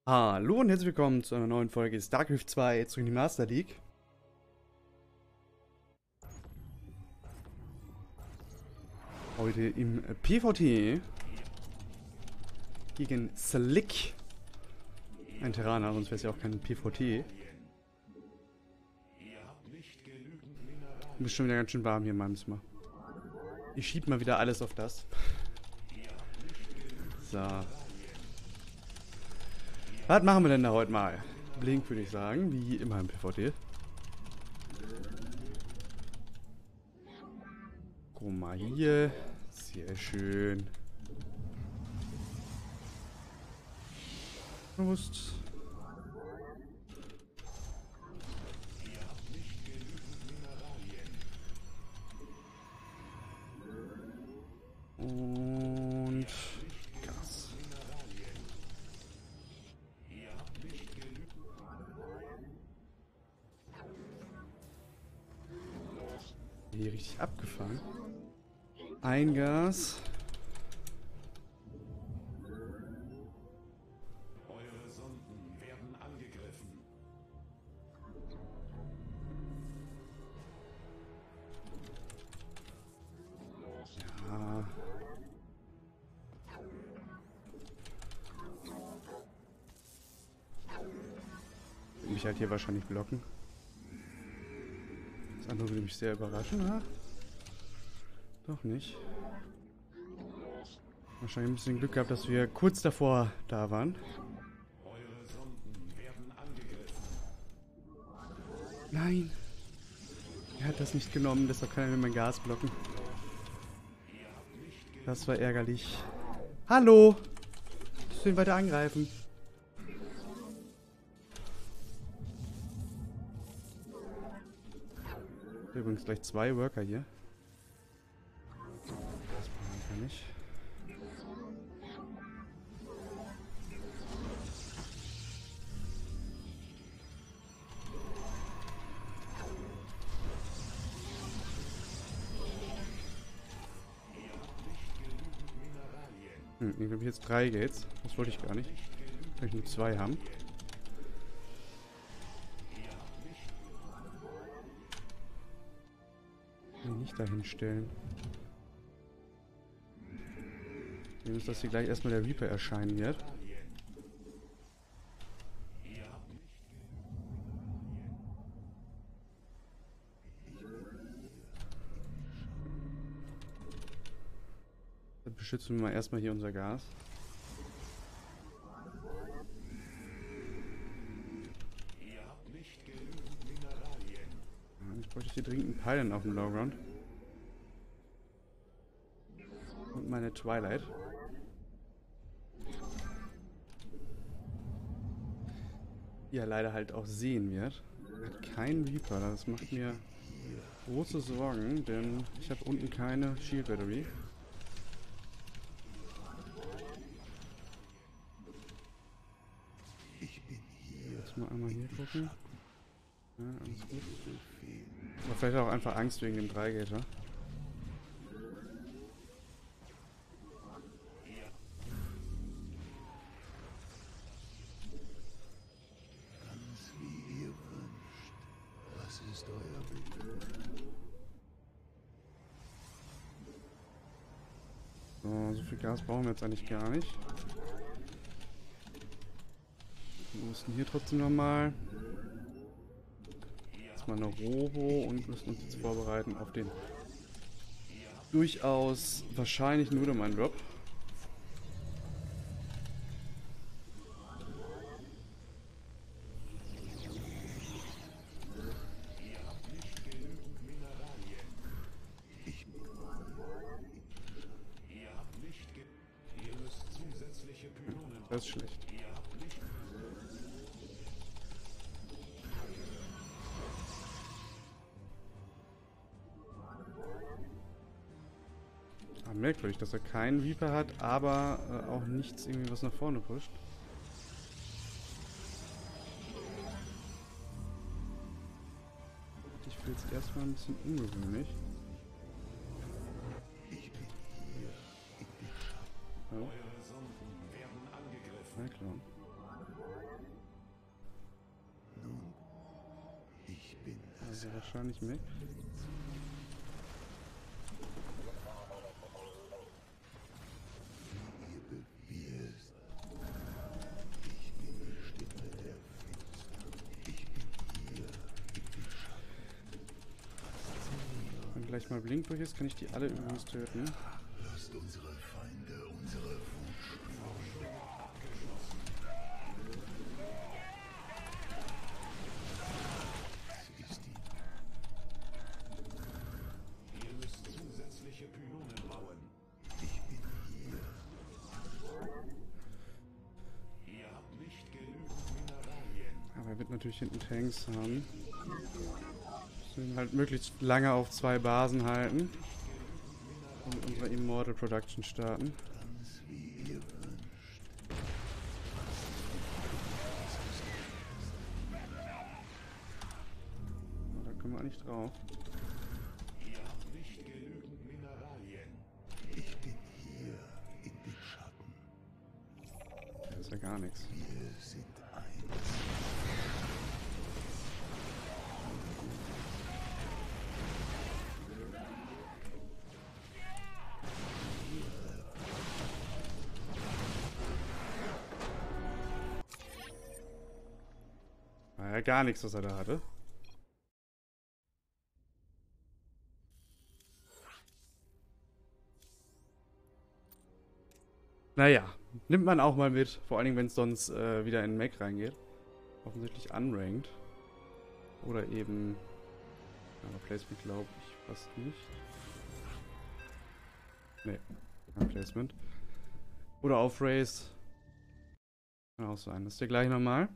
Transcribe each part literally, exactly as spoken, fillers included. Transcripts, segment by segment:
Hallo und herzlich willkommen zu einer neuen Folge StarCraft zwei zurück in die Master League. Heute im PvT gegen Slick. Ein Terraner, sonst wäre es ja auch kein PvT. Ist schon wieder ganz schön warm hier in meinem Zimmer. Ich schieb mal wieder alles auf das. So. Was machen wir denn da heute mal? Blink würde ich sagen, wie immer im PvT. Guck mal hier. Sehr schön. Bewusst. Und Gas. Hier richtig abgefangen. Ein Gas. Eure Sonden werden angegriffen. Ja. Wird mich halt hier wahrscheinlich blocken. Das andere würde mich sehr überraschen, ha? Doch nicht. Wahrscheinlich ein bisschen Glück gehabt, dass wir kurz davor da waren. Eure Sonden werden angegriffen. Nein! Er hat das nicht genommen, deshalb kann er mir mein Gas blocken. Das war ärgerlich. Hallo! Ich will ihn weiter angreifen. Übrigens gleich zwei Worker hier. Das brauchen wir nicht. Hm, ich habe jetzt drei Gates. Das wollte ich gar nicht. Ich möchte nur zwei haben. Nicht dahin stellen. Ich muss, dass hier gleich erstmal der Reaper erscheinen wird. Dann beschützen wir mal erstmal hier unser Gas. Jetzt bräuchte ich hier dringend einen Pylon auf dem Lowground. Und meine Twilight. Die er leider halt auch sehen wird. Er hat keinen Reaper, das macht mir große Sorgen, denn ich habe unten keine Shield Battery. Jetzt mal einmal hier gucken. Ja, alles gut. Aber vielleicht auch einfach Angst wegen dem drei-Gater. Ganz wie ihr wünscht. Was ist euer Befehl? So, so viel Gas brauchen wir jetzt eigentlich gar nicht. Wir müssen hier trotzdem nochmal. Mal eine Robo und müssen uns jetzt vorbereiten auf den durchaus wahrscheinlich nur um einen Drop. Das ist schlecht. Ah, merkwürdig, dass er keinen Reaper hat, aber äh, auch nichts irgendwie, was nach vorne pusht. Ich fühle jetzt erstmal ein bisschen ungewöhnlich. Oh. Eure Sonden werden angegriffen. Na klar. Also wahrscheinlich nicht. Wenn gleich mal Blink durch ist, kann ich die alle übrigens töten. Lasst unsere Feinde unsere Wut spüren. Sie ist die. Ihr müsst zusätzliche Pylonen bauen. Ich bin hier. Ihr habt nicht genügend Mineralien. Aber er wird natürlich hinten Tanks haben. Müssen halt möglichst lange auf zwei Basen halten. Und mit unserer Immortal Production starten. Ganz wie ihr wünscht. Aber da können wir nicht drauf. Ihr habt nicht genügend Mineralien. Ich bin hier in den Schatten. Das ist ja gar nichts. Wir sind eins. War ja gar nichts, was er da hatte. Naja, nimmt man auch mal mit. Vor allen Dingen, wenn es sonst äh, wieder in den Mac reingeht. Offensichtlich unranked. Oder eben... Aber Placement glaube ich fast nicht. Nee, kein Placement. Oder auf Race. Kann auch sein. Das ist der gleich nochmal.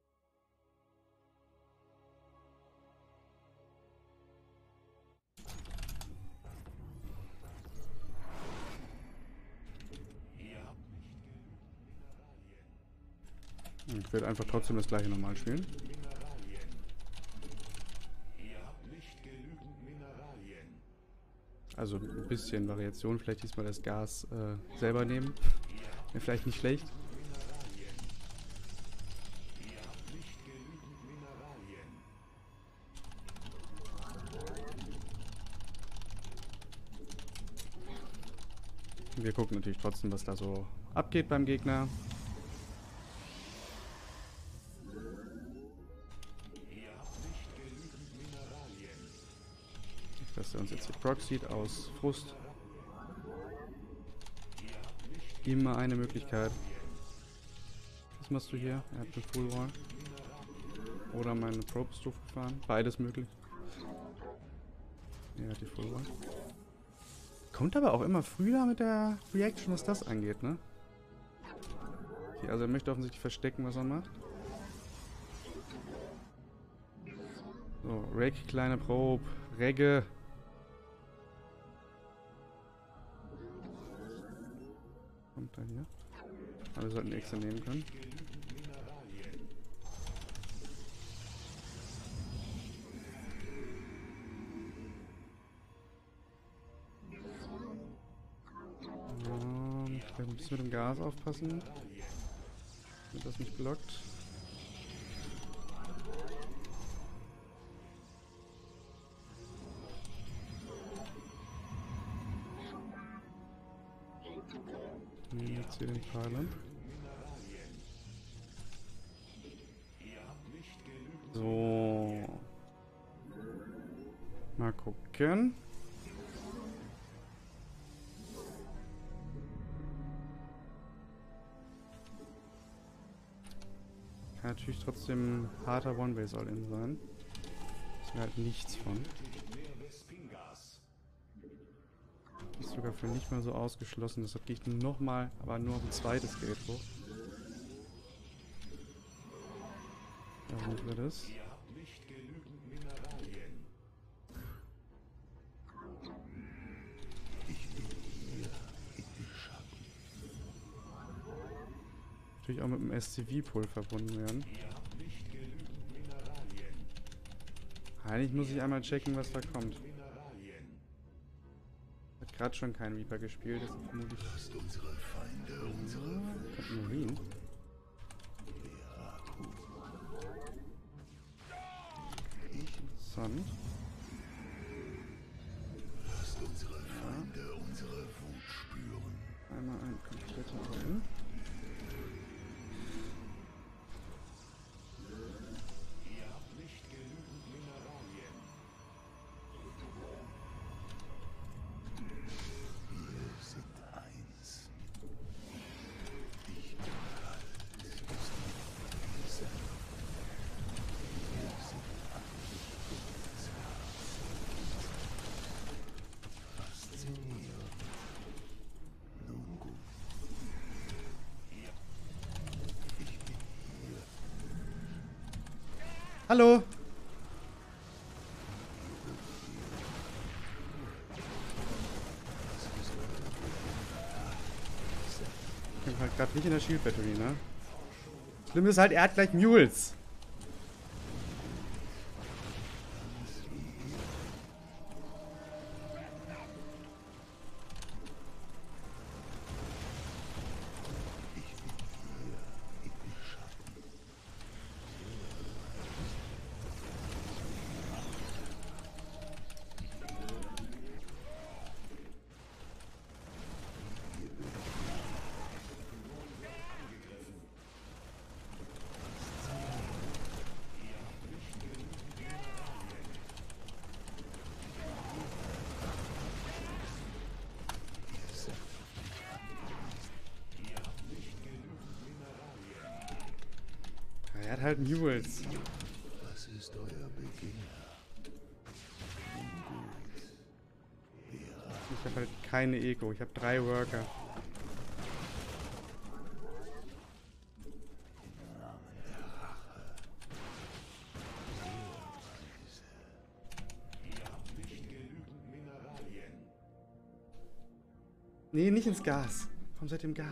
Ich werde einfach trotzdem das gleiche nochmal spielen. Mineralien. Ihr habt nicht genügend Mineralien. Also ein bisschen Variation. Vielleicht diesmal das Gas äh, selber nehmen. Wäre vielleicht nicht schlecht. Mineralien. Ihr habt nicht genügend Mineralien. Wir gucken natürlich trotzdem, was da so abgeht beim Gegner. Ihr habt nicht genügend Mineralien. Dass er uns jetzt hier proxied aus Frust. Immer eine Möglichkeit. Was machst du hier? Er hat eine Full Wall. Oder meine Probe ist doof gefahren. Beides möglich. Er hat die Full Wall. Kommt aber auch immer früher mit der Reaction, was das angeht, ne? Okay, also er möchte offensichtlich verstecken, was er macht. So, Reg, kleine Probe. Regge. Kommt er hier? Aber wir sollten die Exe nehmen können. Ähm, vielleicht ein bisschen mit dem Gas aufpassen. Damit das nicht blockt. Nehmen jetzt hier den Pfeiler. So. Mal gucken. Kann natürlich trotzdem harter One-Base All-In sein. Ist mir halt nichts von. Ist sogar für nicht mal so ausgeschlossen. Deshalb gehe ich nochmal, aber nur auf ein zweites Gerät hoch. Da sind wir das. Ihr habt nicht genügend Mineralien. Ich bin hier in den Schatten. Natürlich auch mit dem S C V-Pool verbunden werden. Ihr habt nicht genügend Mineralien. Eigentlich muss ich einmal checken, was da kommt. Mineralien. Hat gerade schon keinen Reaper gespielt, deshalb vermutlich. Lasst unsere Feinde unsere Wut Kommt ein Marine. So. interessant. Lasst unsere Feinde unsere Wut spüren. Einmal ein kompletter Rein. Ihr habt nicht genügend Mineralien. Wir sind eins. Ich bin kalt, ist die Weise. Wir sind das Herz. Faszinierend. Nun gut. Ich bin hier. Hallo! Ich bin halt gerade nicht in der Shield Battery, ne? Schlimm ist halt, er hat gleich Mules. Ja, er hat halt Mules. Was ist euer Begehr? Nun gut. Ich habe halt keine Eco. Ich habe drei Worker. Ihr habt nicht genügend Mineralien. Nee, nicht ins Gas. Komm seit dem Gas.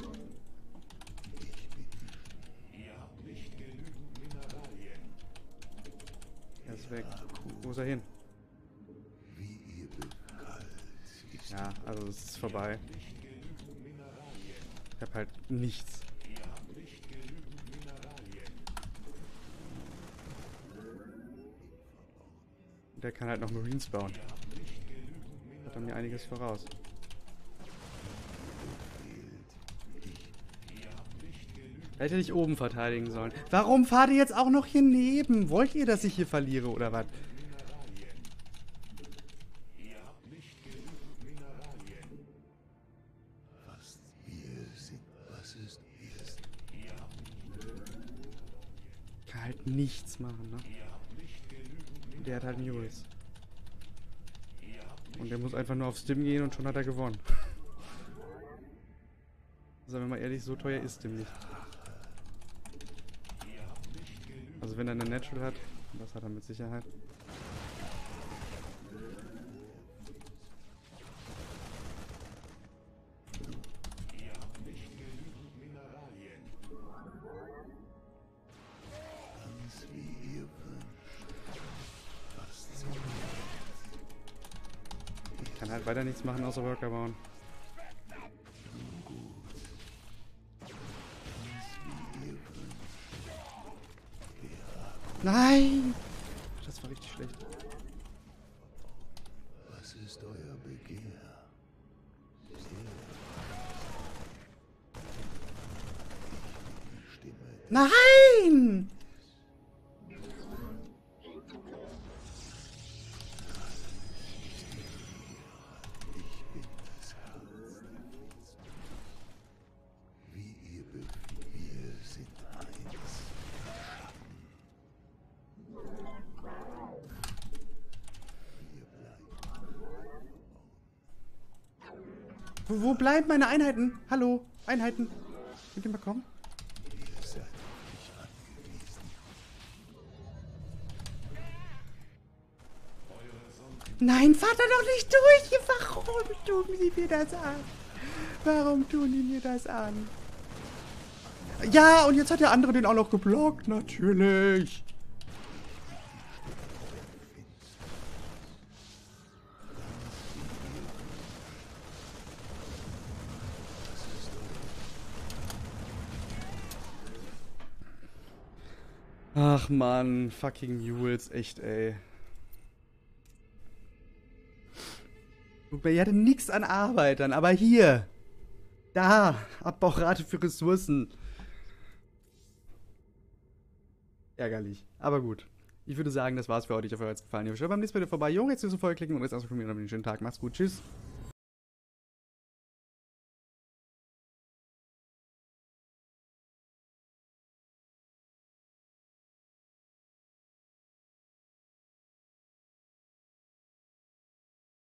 Ihr habt nicht genügend Mineralien. Er ist weg. Wo ist er hin? Wie ihr kalt ist. Ja, also es ist vorbei. Nicht genügend Mineralien. Ich habe halt nichts. Ihr habt nicht genügend Mineralien. Der kann halt noch Marines bauen. Ihr habt nicht genügend Mineralien. Hat er mir einiges voraus. Ihr habt nicht genügend. Hätte ich oben verteidigen sollen. Warum fahrt ihr jetzt auch noch hier neben? Wollt ihr, dass ich hier verliere oder was? Mineralien. Ihr habt nicht genügend Mineralien. Was wir sind. Was ist ist. Ihr habt, Kann halt nichts machen, ne? ihr habt nicht genügend. Der hat halt Mules. Ihr habt Und der muss einfach nur auf Stim gehen und schon hat er gewonnen. Sagen wir mal ehrlich, so teuer ist Stim nicht. Ihr habt nicht genügend. Also wenn er eine Natural hat, und das hat er mit Sicherheit. Ihr habt nicht genügend Mineralien. Ganz wie ihr wünscht. Faszinierend. Ich kann halt weiter nichts machen, außer Worker bauen. Nein! Das war richtig schlecht. Was ist euer Begehr? Stimme. Nein! Das Herz. Wie ihr befiehlt. Wir sind eins. Wo, wo bleiben meine Einheiten? Hallo? Einheiten? Könnt ihr mal kommen? Ihr seid auf mich angewiesen. Nein, fahrt da doch nicht durch! Warum tun sie mir das an? Warum tun die mir das an? Ja, und jetzt hat der andere den auch noch geblockt, natürlich. Ach man, fucking Mules, echt ey. Gut, ihr hattet nichts an Arbeitern, aber hier. Da. Abbaurate für Ressourcen. Ärgerlich. Aber gut. Ich würde sagen, das war's für heute. Ich hoffe, euch hat's gefallen. Ich hoffe, beim nächsten Mal wieder vorbei. Junge, jetzt müssen wir vorher klicken und jetzt erstmal von mir noch einen schönen Tag. Macht's gut. Tschüss.